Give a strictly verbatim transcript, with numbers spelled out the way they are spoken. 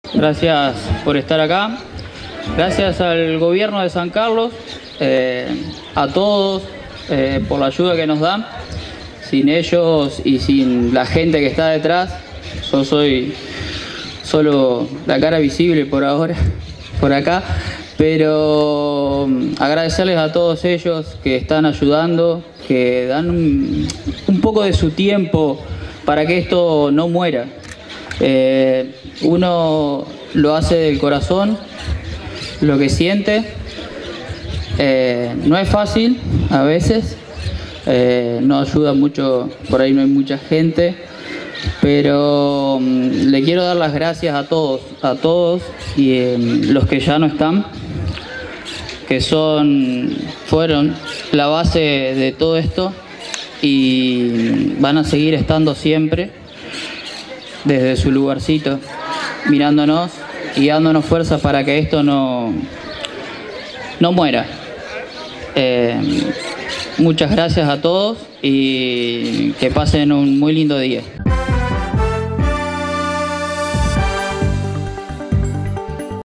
Gracias por estar acá. Gracias al gobierno de San Carlos, eh, a todos eh, por la ayuda que nos dan. Sin ellos y sin la gente que está detrás, yo soy solo la cara visible por ahora, por acá. Pero agradecerles a todos ellos que están ayudando, que dan un, un poco de su tiempo para que esto no muera. Eh, uno lo hace del corazón, lo que siente. Eh, no es fácil a veces, eh, no ayuda mucho, por ahí no hay mucha gente, pero um, le quiero dar las gracias a todos, a todos y eh, los que ya no están, que son, fueron la base de todo esto y van a seguir estando siempre desde su lugarcito, mirándonos y dándonos fuerza para que esto no, no muera. Eh, muchas gracias a todos y que pasen un muy lindo día.